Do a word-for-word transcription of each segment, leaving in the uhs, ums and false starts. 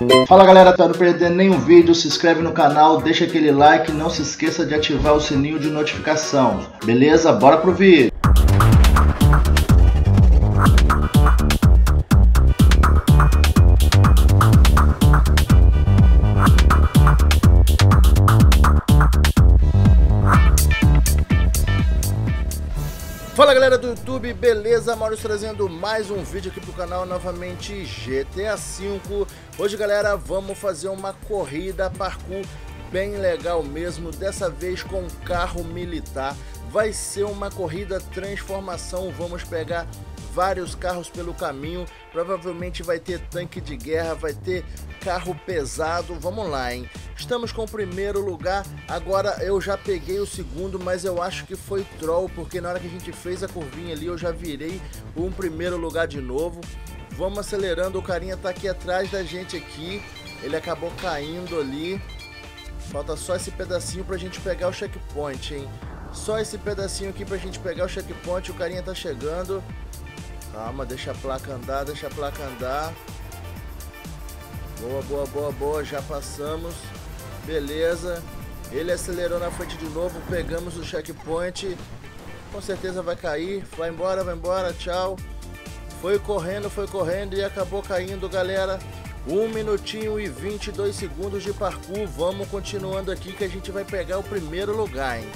Fala galera, para não perder nenhum vídeo, se inscreve no canal, deixa aquele like, não se esqueça de ativar o sininho de notificação. Beleza? Bora pro vídeo! Fala galera do YouTube, beleza? Maurício trazendo mais um vídeo aqui pro canal, novamente G T A cinco. Hoje galera, vamos fazer uma corrida parkour bem legal mesmo, dessa vez com um carro militar. Vai ser uma corrida transformação, vamos pegar vários carros pelo caminho, provavelmente vai ter tanque de guerra, vai ter carro pesado, vamos lá, hein? Estamos com o primeiro lugar, agora eu já peguei o segundo, mas eu acho que foi troll, porque na hora que a gente fez a curvinha ali, eu já virei um primeiro lugar de novo. Vamos acelerando, o carinha tá aqui atrás da gente aqui, ele acabou caindo ali, falta só esse pedacinho pra gente pegar o checkpoint, hein? Só esse pedacinho aqui pra gente pegar o checkpoint, o carinha tá chegando. Calma, deixa a placa andar, deixa a placa andar. Boa, boa, boa, boa, já passamos. Beleza. Ele acelerou na frente de novo, pegamos o checkpoint. Com certeza vai cair. Vai embora, vai embora, tchau. Foi correndo, foi correndo e acabou caindo, galera. um minutinho e vinte e dois segundos de parkour. Vamos continuando aqui que a gente vai pegar o primeiro lugar, hein?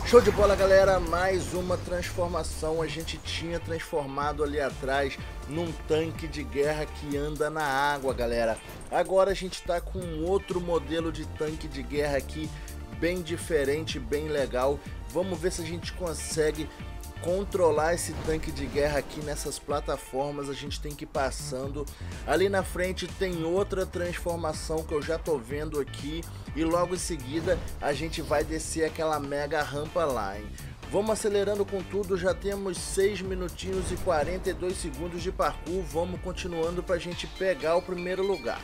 Show de bola, galera, mais uma transformação. A gente tinha transformado ali atrás num tanque de guerra que anda na água, galera. Agora a gente tá com um outro modelo de tanque de guerra aqui, bem diferente, bem legal. Vamos ver se a gente consegue controlar esse tanque de guerra aqui nessas plataformas. A gente tem que ir passando. Ali na frente tem outra transformação que eu já tô vendo aqui, e logo em seguida a gente vai descer aquela mega rampa lá, hein? Vamos acelerando com tudo, já temos seis minutinhos e quarenta e dois segundos de parkour. Vamos continuando pra gente pegar o primeiro lugar.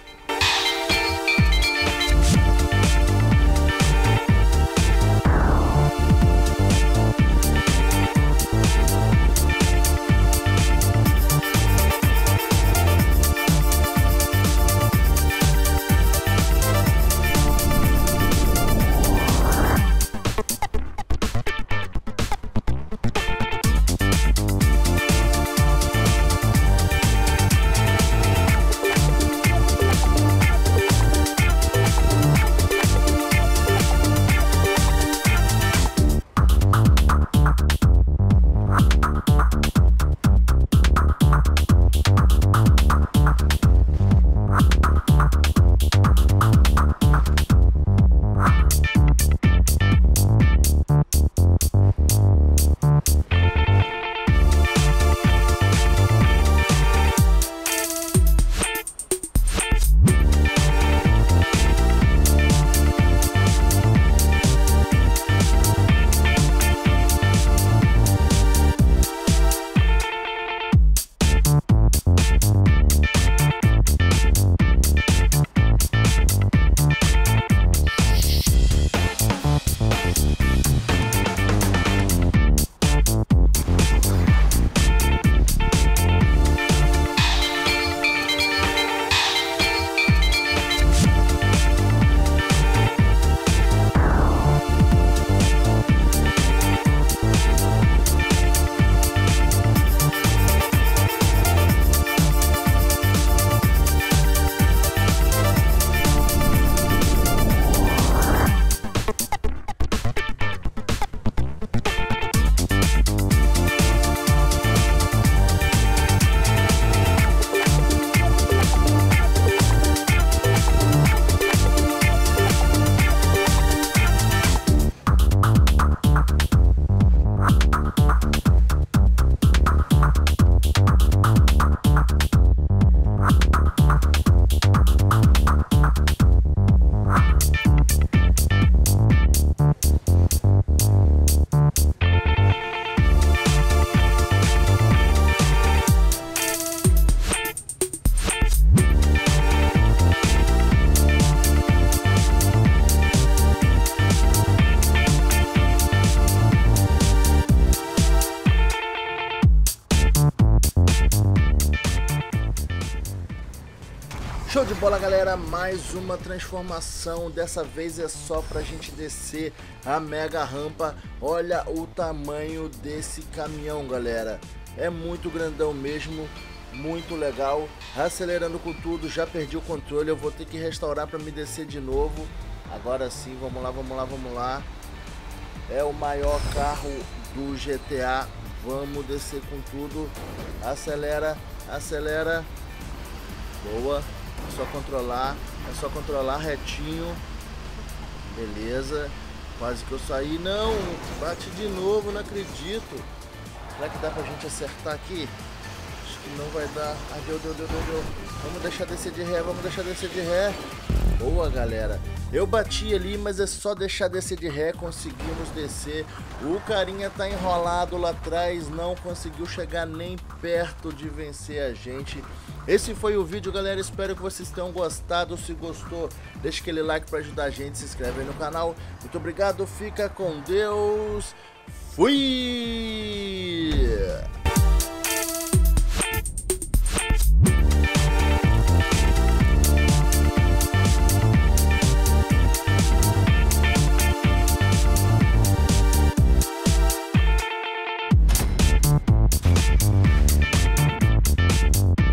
Show de bola, galera, mais uma transformação. Dessa vez é só pra gente descer a mega rampa. Olha o tamanho desse caminhão, galera. É muito grandão mesmo, muito legal. Acelerando com tudo, já perdi o controle. Eu vou ter que restaurar pra me descer de novo. Agora sim, vamos lá, vamos lá, vamos lá. É o maior carro do G T A. Vamos descer com tudo. Acelera, acelera. Boa. É só controlar, é só controlar retinho. Beleza. Quase que eu saí. Não, bate de novo, não acredito. Será que dá pra gente acertar aqui? Acho que não vai dar. Ai, deu, deu, deu, deu, deu. Vamos deixar descer de ré, vamos deixar descer de ré. Boa, galera. Eu bati ali, mas é só deixar descer de ré, conseguimos descer. O carinha tá enrolado lá atrás, não conseguiu chegar nem perto de vencer a gente. Esse foi o vídeo, galera, espero que vocês tenham gostado. Se gostou, deixa aquele like para ajudar a gente, se inscreve aí no canal. Muito obrigado, fica com Deus. Fui!